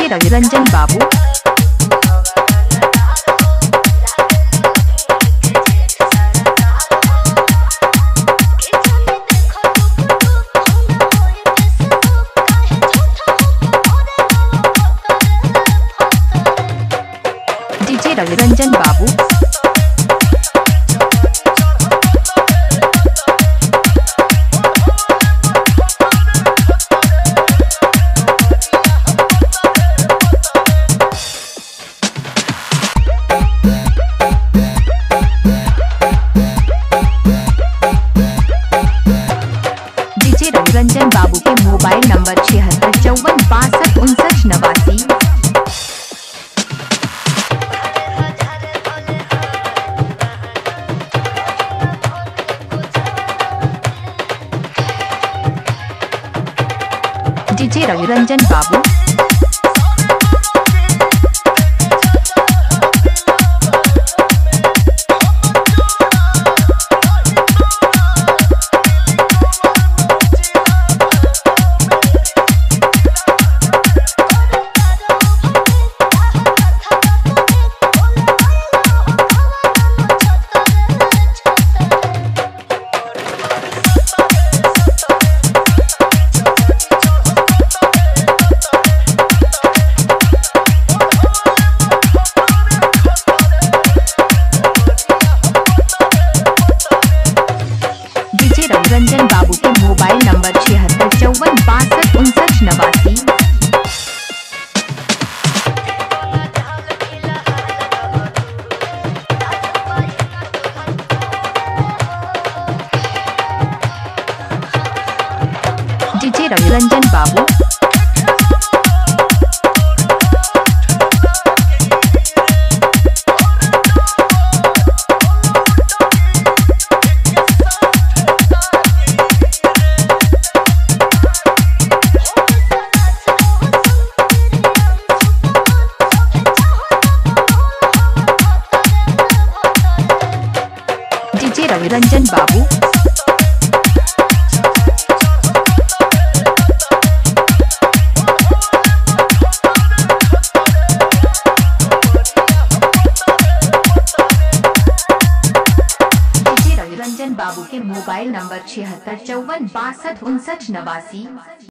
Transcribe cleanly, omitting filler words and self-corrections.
DJ Raviranjan बाबू। DJ Raviranjan बाबू। DJ Raviranjan बाबू के मोबाइल नंबर 7654565989। डीजे रविरंजन बाबू। रविरंजन बाबू के मोबाइल नंबर 7654565989। डीजे रविरंजन बाबू। डीजे रविरंजन बाबू। डीजे रविरंजन बाबू के मोबाइल नंबर 7654565989।